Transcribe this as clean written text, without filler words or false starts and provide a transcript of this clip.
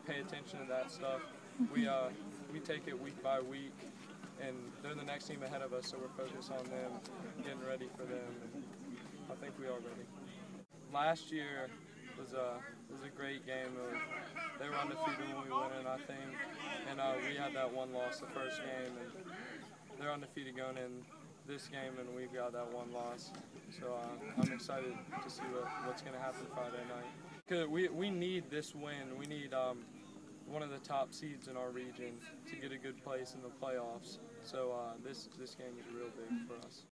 pay attention to that stuff. We take it week by week, and they're the next team ahead of us, so we're focused on them, getting ready for them, and I think we are ready. Last year was a great game. They were undefeated when we went in, I think, and we had that one loss the first game, and they're undefeated going in this game, and we've got that one loss. So I'm excited to see what's going to happen Friday night. Cause we need this win. We need one of the top seeds in our region to get a good place in the playoffs. So this game is real big for us.